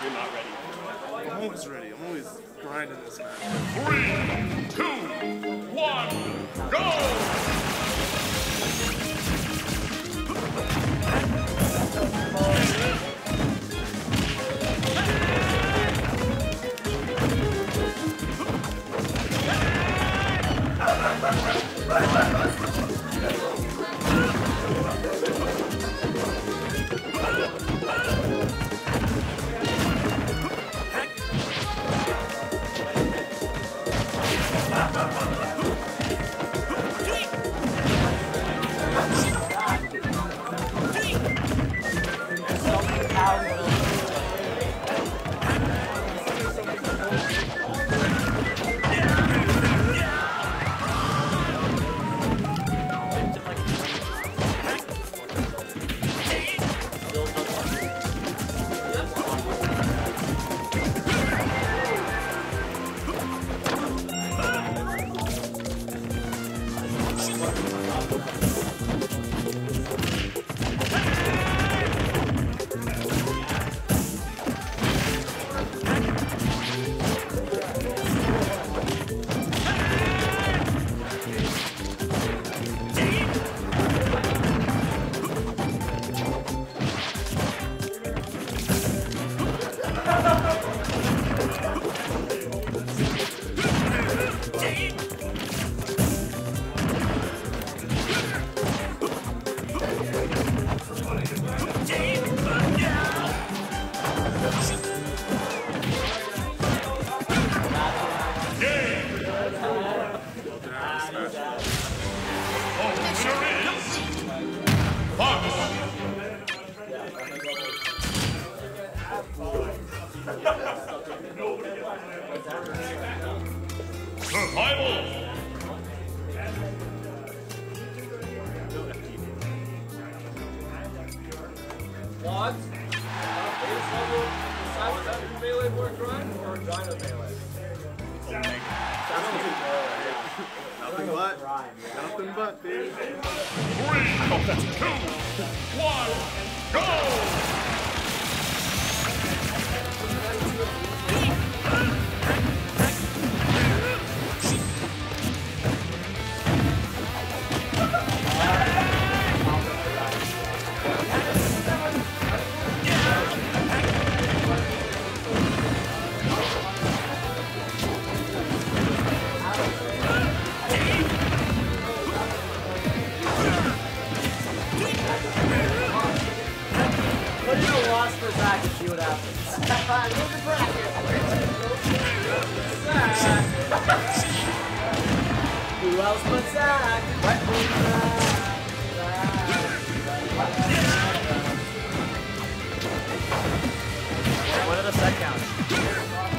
you're not ready. I'm always ready. I'm always grinding this match. 3, 2, 1, go! Survival! Quads, base level, besides that melee board grind, or Gyno melee? Nothing but. Nothing but, dude. 3, 2, 1, go! Put in a loss for Zach and see what happens. Who else but Zach? What are the set counts?